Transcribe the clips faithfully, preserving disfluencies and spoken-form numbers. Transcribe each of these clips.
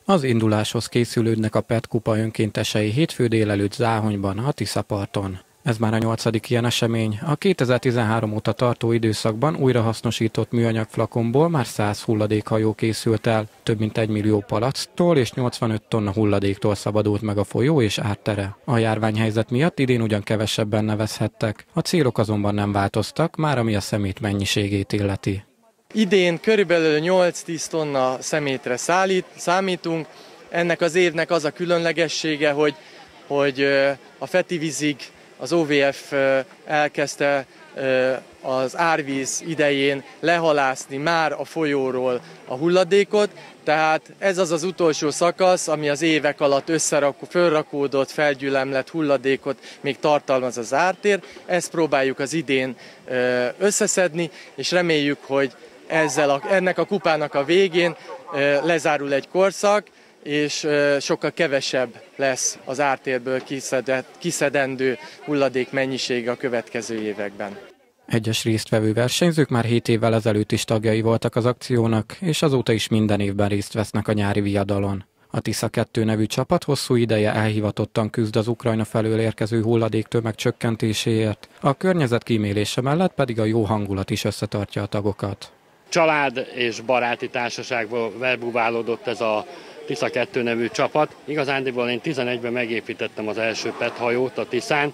Az induláshoz készülődnek a pé e té kupa önkéntesei hétfő délelőtt Záhonyban, a Tiszaparton. Ez már a nyolcadik ilyen esemény. A kétezer-tizenhárom óta tartó időszakban újrahasznosított műanyag flakonból már száz hulladékhajó készült el. Több mint egy millió palacktól és nyolcvanöt tonna hulladéktól szabadult meg a folyó és áttere. A járványhelyzet miatt idén ugyan kevesebben nevezhettek. A célok azonban nem változtak, már ami a szemét mennyiségét illeti. Idén körülbelül nyolc-tíz tonna szemétre szállít, számítunk. Ennek az évnek az a különlegessége, hogy, hogy a Fetivízig az o vé ef elkezdte az árvíz idején lehalászni már a folyóról a hulladékot, tehát ez az az utolsó szakasz, ami az évek alatt összerakó, fölrakódott, felgyülemlett hulladékot még tartalmaz az ártér. Ezt próbáljuk az idén összeszedni, és reméljük, hogy ezzel a, ennek a kupának a végén lezárul egy korszak, és sokkal kevesebb lesz az ártérből kiszedett, kiszedendő hulladék mennyisége a következő években. Egyes résztvevő versenyzők már hét évvel ezelőtt is tagjai voltak az akciónak, és azóta is minden évben részt vesznek a nyári viadalon. A Tisza kettő nevű csapat hosszú ideje elhivatottan küzd az Ukrajna felől érkező hulladék tömeg csökkentéséért, a környezet kímélése mellett pedig a jó hangulat is összetartja a tagokat. Család és baráti társaságból verbuválódott ez a Tisza kettő nevű csapat. Igazándiból én tizenegyben megépítettem az első pé e té hajót a Tiszán,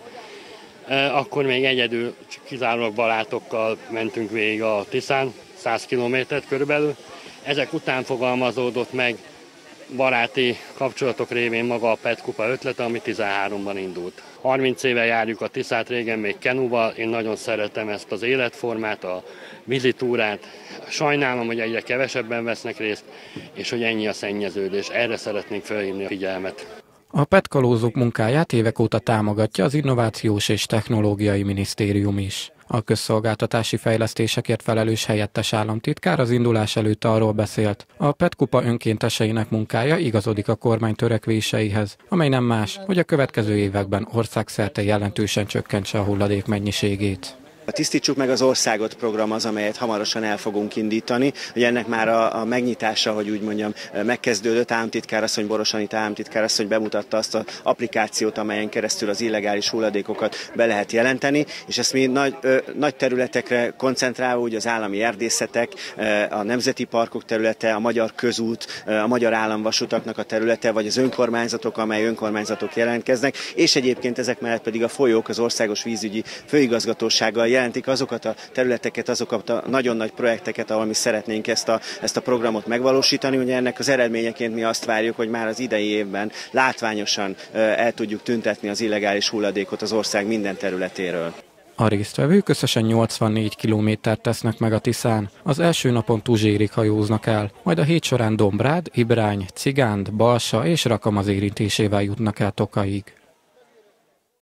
akkor még egyedül kizárólag barátokkal mentünk végig a Tiszán, száz kilométert körülbelül. Ezek után fogalmazódott meg baráti kapcsolatok révén maga a pé e té kupa ötlete, ami tizenháromban indult. harminc éve járjuk a Tiszát, régen még kenúval, én nagyon szeretem ezt az életformát, a vízitúrát. Sajnálom, hogy egyre kevesebben vesznek részt, és hogy ennyi a szennyeződés. Erre szeretnénk felhívni a figyelmet. A pé e té kalózok munkáját évek óta támogatja az Innovációs és Technológiai Minisztérium is. A közszolgáltatási fejlesztésekért felelős helyettes államtitkár az indulás előtt arról beszélt, a pé e té kupa önkénteseinek munkája igazodik a kormány törekvéseihez, amely nem más, hogy a következő években országszerte jelentősen csökkentse a hulladék mennyiségét. A Tisztítsuk meg az országot program az, amelyet hamarosan el fogunk indítani. Ugye ennek már a, a megnyitása, hogy úgy mondjam, megkezdődött. Államtitkárasszony, Boros Anita államtitkárasszony bemutatta azt az applikációt, amelyen keresztül az illegális hulladékokat be lehet jelenteni, és ezt mi nagy, ö, nagy területekre koncentrálva, úgy az állami erdészetek, a nemzeti parkok területe, a magyar közút, a magyar államvasutaknak a területe, vagy az önkormányzatok, amely önkormányzatok jelentkeznek, és egyébként ezek mellett pedig a folyók, az Országos Vízügyi Főigazgatósággal jelentik azokat a területeket, azokat a nagyon nagy projekteket, ahol mi szeretnénk ezt a, ezt a programot megvalósítani. Ugye ennek az eredményeként mi azt várjuk, hogy már az idei évben látványosan el tudjuk tüntetni az illegális hulladékot az ország minden területéről. A résztvevők összesen nyolcvannégy kilométert tesznek meg a Tiszán. Az első napon Tuzsérig hajóznak el, majd a hét során Dombrád, Ibrány, Cigánd, Balsa és Rakam az érintésével jutnak el Tokaig.